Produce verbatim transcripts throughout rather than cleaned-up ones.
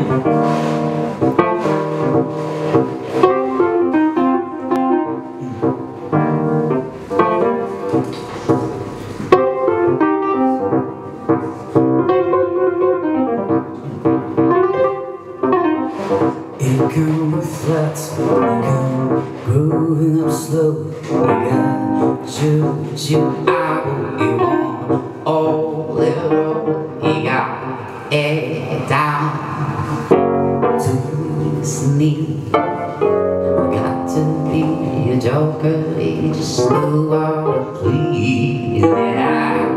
It can reflect, it can grooving up slow. You got juju out, you want all it roll. You got it down to his knee. You got to be a joker, you just know how to please. Yeah.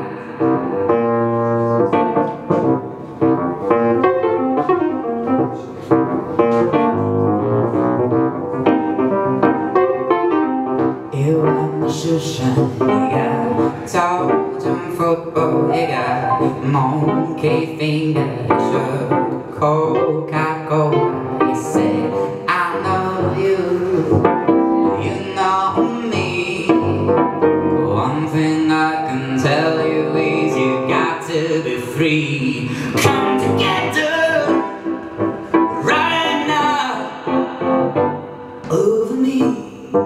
You want the shoe shine, you got tall jump football, you got monkey fingers, your Coca-Cola. You say, I know you, you know me. One thing I can tell you is you got to be free. Come together right now over me.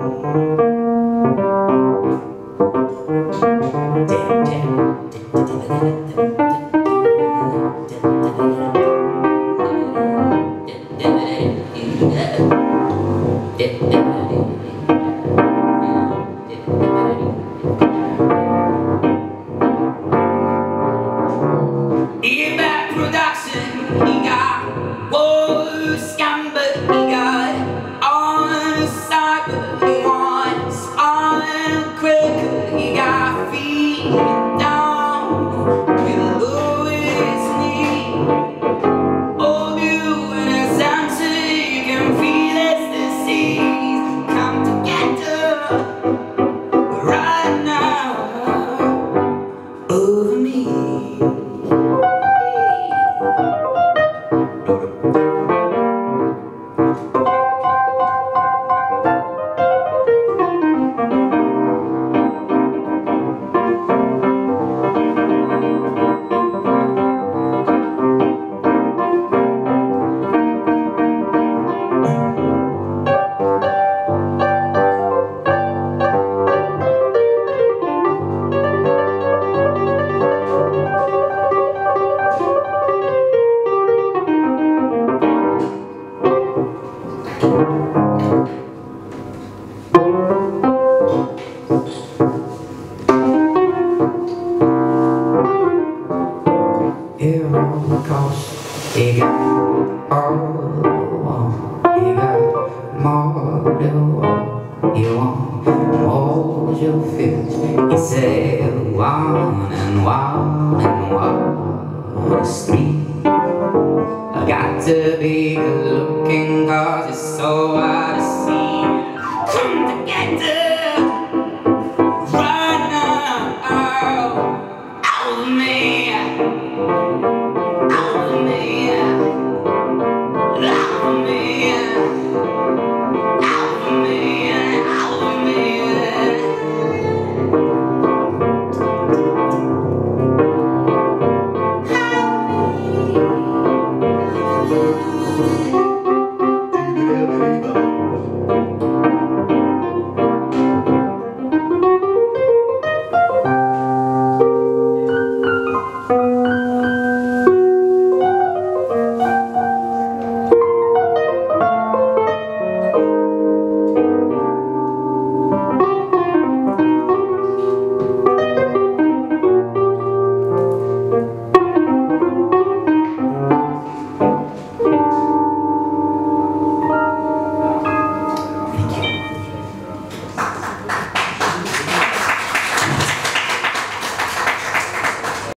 You got production, you got war scam, but you got on cyber, you want on quicker, you got feet down below his knee. All you in a center, you can feel it's disease. Come together right now over me. Here on the coast, you got all you want, you got more you want, you want all you feel. You say one and one and one is three. I got to be good looking cause it's so hard to see. Come together right now out of me. Out of me, out of me, out of me, out of me.